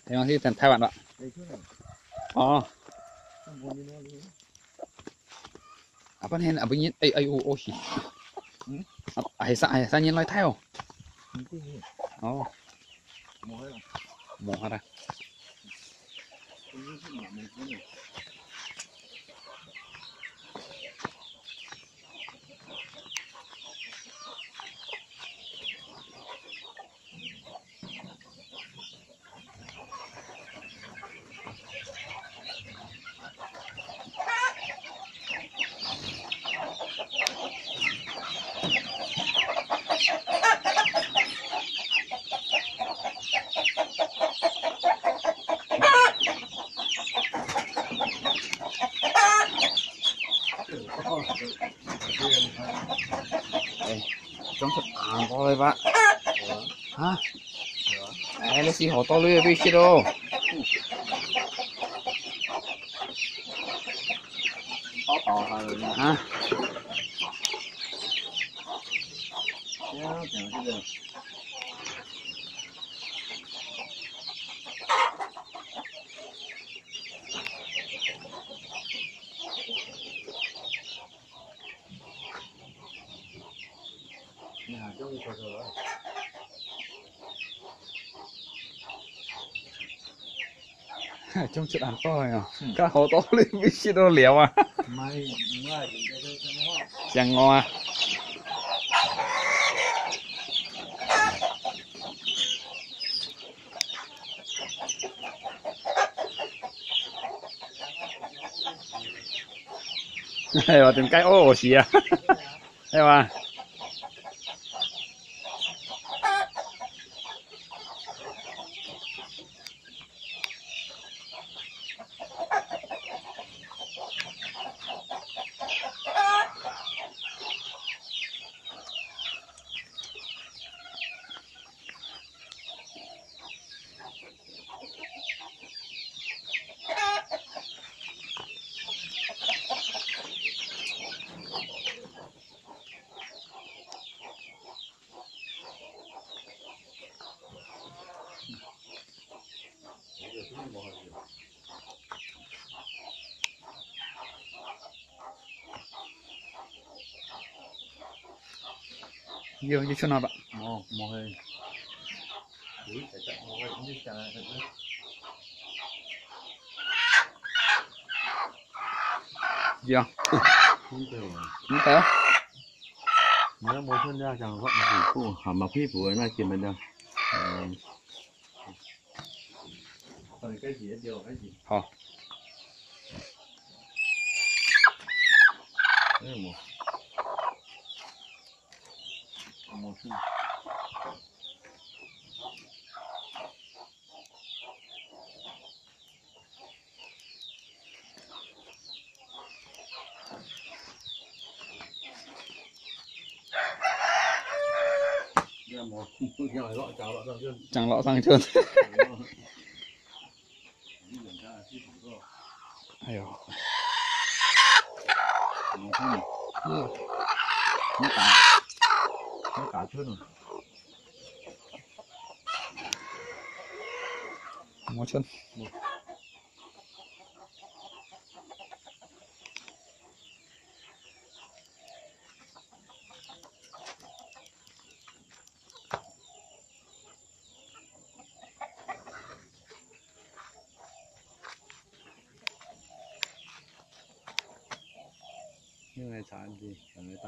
태양 시 타이완 봐. 어. Apa hen apa nyin ai ai ô xì. Ai sa nyin loi theo. Ồ. Mồ hả ra. Trong thật à coi bạn hả em nó xì hổ to lưới với kia đâu hả trong chuyện ăn to rồi à cá hổ to lưới với kia đâu liều à chẳng ngon hay là tìm cái ô xì à hay là nhiều như chỗ nào bạn mồ hôi gì không không té nếu mùa xuân ra chẳng gọi là phụ hàm mà phi phụ này chỉ mình đâu cái gì điều cái gì hả đây là mùa xuân chẳng lọ sang trơn ayo nó cả chút rồi mua chân như này chán gì